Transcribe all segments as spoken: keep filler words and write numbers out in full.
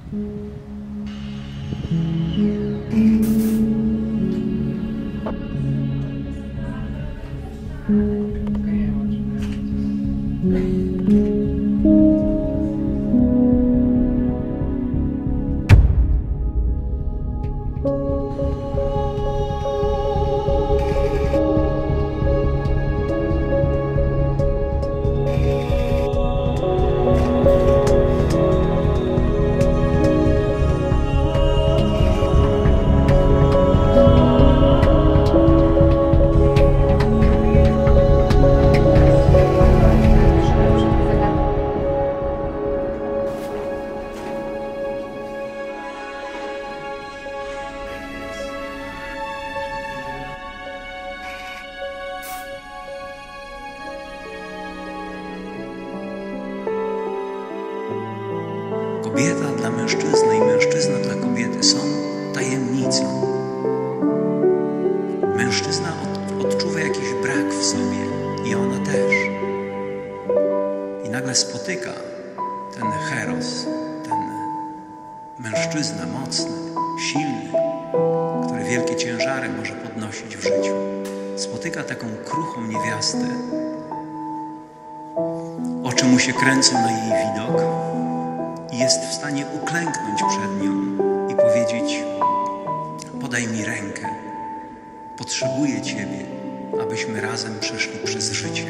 Kobieta dla mężczyzny i mężczyzna dla kobiety są tajemnicą. Mężczyzna od, odczuwa jakiś brak w sobie i ona też. I nagle spotyka ten heros, ten mężczyzna mocny, silny, który wielkie ciężary może podnosić w życiu. Spotyka taką kruchą niewiastę. Oczy mu się kręcą na jej widok. I jest w stanie uklęknąć przed nią i powiedzieć: podaj mi rękę, potrzebuję Ciebie, abyśmy razem przeszli przez życie.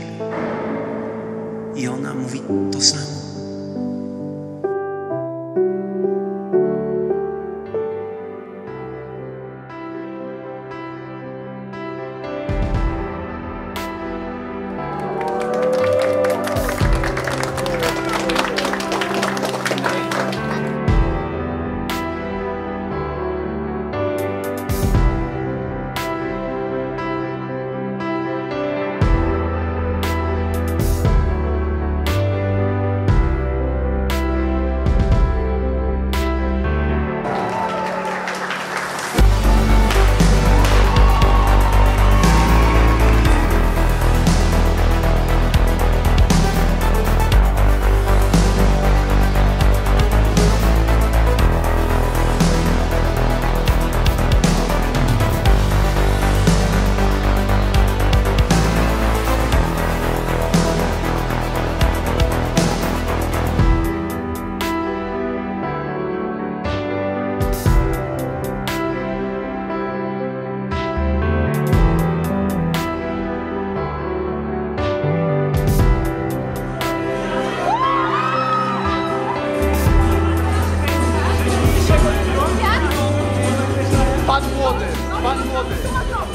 I ona mówi to samo. Pan młody, pan młody.